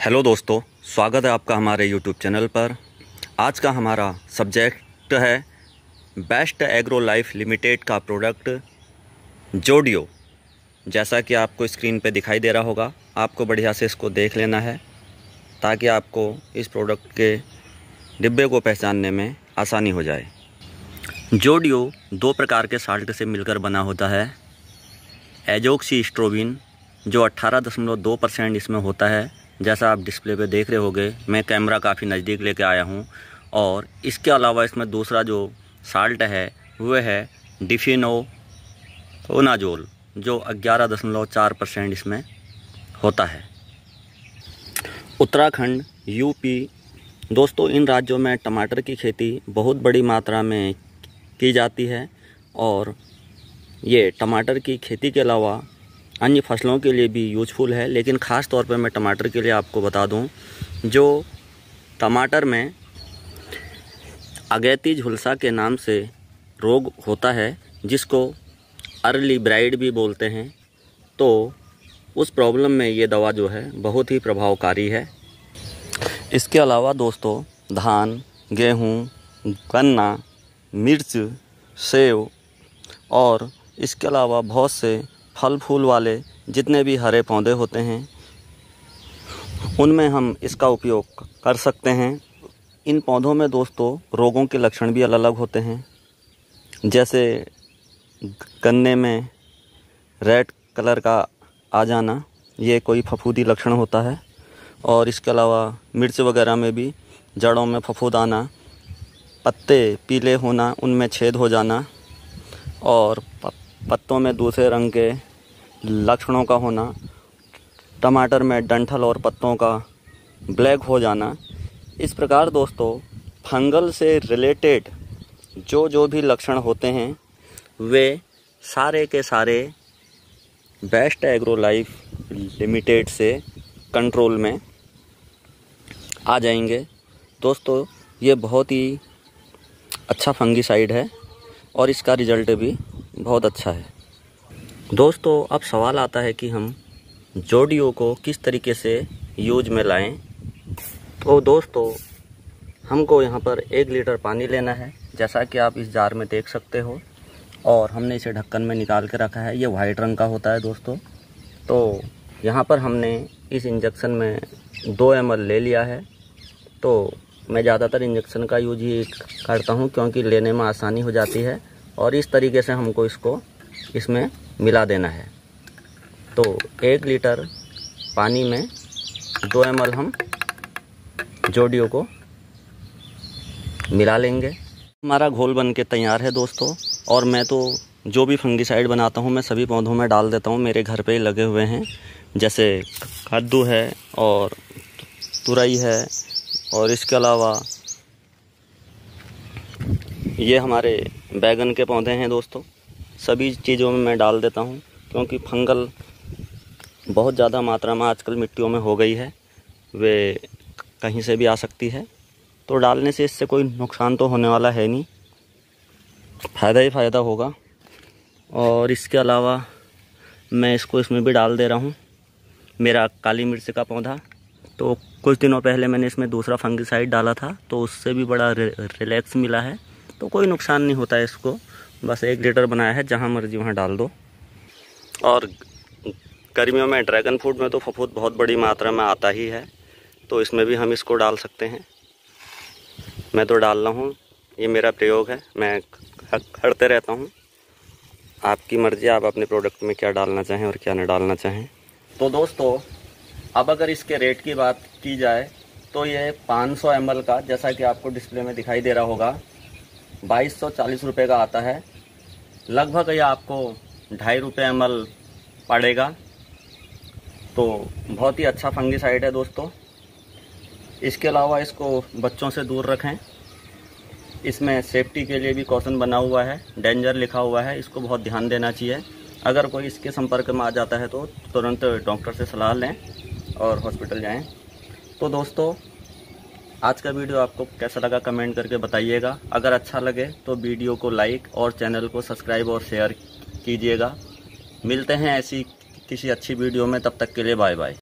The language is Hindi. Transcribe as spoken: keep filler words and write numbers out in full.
हेलो दोस्तों, स्वागत है आपका हमारे यूट्यूब चैनल पर। आज का हमारा सब्जेक्ट है बेस्ट एग्रो लाइफ लिमिटेड का प्रोडक्ट जोडियो। जैसा कि आपको स्क्रीन पे दिखाई दे रहा होगा, आपको बढ़िया से इसको देख लेना है ताकि आपको इस प्रोडक्ट के डिब्बे को पहचानने में आसानी हो जाए। जोडियो दो प्रकार के साल्ट से मिलकर बना होता है। एजोक्सी स्ट्रोबिन जो अट्ठारह दशमलव दो परसेंट इसमें होता है, जैसा आप डिस्प्ले पे देख रहे होंगे। मैं कैमरा काफ़ी नज़दीक लेके आया हूँ। और इसके अलावा इसमें दूसरा जो साल्ट है वह है डिफिनोकोनाजोल जो ग्यारह दशमलव चार परसेंट इसमें होता है। उत्तराखंड, यूपी, दोस्तों इन राज्यों में टमाटर की खेती बहुत बड़ी मात्रा में की जाती है और ये टमाटर की खेती के अलावा अन्य फसलों के लिए भी यूजफुल है। लेकिन ख़ास तौर पे मैं टमाटर के लिए आपको बता दूं, जो टमाटर में अगैती झुलसा के नाम से रोग होता है, जिसको अर्ली ब्राइड भी बोलते हैं, तो उस प्रॉब्लम में ये दवा जो है बहुत ही प्रभावकारी है। इसके अलावा दोस्तों धान, गेहूँ, गन्ना, मिर्च, सेब और इसके अलावा बहुत से फल फूल वाले जितने भी हरे पौधे होते हैं उनमें हम इसका उपयोग कर सकते हैं। इन पौधों में दोस्तों रोगों के लक्षण भी अलग अलग होते हैं, जैसे गन्ने में रेड कलर का आ जाना, ये कोई फफूंदी लक्षण होता है। और इसके अलावा मिर्च वगैरह में भी जड़ों में फफूंद आना, पत्ते पीले होना, उनमें छेद हो जाना और पत्तों में दूसरे रंग के लक्षणों का होना, टमाटर में डंठल और पत्तों का ब्लैक हो जाना। इस प्रकार दोस्तों फंगल से रिलेटेड जो जो भी लक्षण होते हैं वे सारे के सारे बेस्ट एग्रो लाइफ लिमिटेड से कंट्रोल में आ जाएंगे। दोस्तों ये बहुत ही अच्छा फंगिसाइड है और इसका रिज़ल्ट भी बहुत अच्छा है। दोस्तों अब सवाल आता है कि हम जोडियो को किस तरीके से यूज में लाएं। तो दोस्तों हमको यहाँ पर एक लीटर पानी लेना है, जैसा कि आप इस जार में देख सकते हो, और हमने इसे ढक्कन में निकाल के रखा है। ये वाइट रंग का होता है दोस्तों। तो यहाँ पर हमने इस इंजेक्शन में दो एम एल ले लिया है। तो मैं ज़्यादातर इंजेक्शन का यूज ही करता हूँ क्योंकि लेने में आसानी हो जाती है। और इस तरीके से हमको इसको इसमें मिला देना है। तो एक लीटर पानी में दो एम एल हम जोडियो को मिला लेंगे। हमारा घोल बन के तैयार है दोस्तों। और मैं तो जो भी फंगिसाइड बनाता हूँ मैं सभी पौधों में डाल देता हूँ। मेरे घर पे ही लगे हुए हैं, जैसे कद्दू है और तुरई है, और इसके अलावा ये हमारे बैगन के पौधे हैं दोस्तों। सभी चीज़ों में मैं डाल देता हूँ क्योंकि फंगल बहुत ज़्यादा मात्रा में आजकल मिट्टियों में हो गई है, वे कहीं से भी आ सकती है। तो डालने से इससे कोई नुकसान तो होने वाला है नहीं, फ़ायदा ही फ़ायदा होगा। और इसके अलावा मैं इसको इसमें भी डाल दे रहा हूँ, मेरा काली मिर्च का पौधा। तो कुछ दिनों पहले मैंने इसमें दूसरा फंगिसाइड डाला था, तो उससे भी बड़ा रिलैक्स मिला है। तो कोई नुकसान नहीं होता है इसको। बस एक लीटर बनाया है, जहाँ मर्जी वहाँ डाल दो। और गर्मियों में ड्रैगन फ्रूट में तो फफूंद बहुत बड़ी मात्रा में आता ही है, तो इसमें भी हम इसको डाल सकते हैं। मैं तो डाल रहा हूँ, ये मेरा प्रयोग है, मैं करते रहता हूँ। आपकी मर्जी, आप अपने प्रोडक्ट में क्या डालना चाहें और क्या न डालना चाहें। तो दोस्तों अब अगर इसके रेट की बात की जाए तो ये पाँच सौ एम एल का, जैसा कि आपको डिस्प्ले में दिखाई दे रहा होगा, बाईस सौ चालीस रुपये का आता है। लगभग ये आपको ढाई रुपये एम एल पड़ेगा। तो बहुत ही अच्छा फंगिसाइड है दोस्तों। इसके अलावा इसको बच्चों से दूर रखें। इसमें सेफ्टी के लिए भी कॉशन बना हुआ है, डेंजर लिखा हुआ है, इसको बहुत ध्यान देना चाहिए। अगर कोई इसके संपर्क में आ जाता है तो तुरंत डॉक्टर से सलाह लें और हॉस्पिटल जाएं। तो दोस्तों आज का वीडियो आपको कैसा लगा कमेंट करके बताइएगा। अगर अच्छा लगे तो वीडियो को लाइक और चैनल को सब्सक्राइब और शेयर कीजिएगा। मिलते हैं ऐसी किसी अच्छी वीडियो में, तब तक के लिए बाय बाय।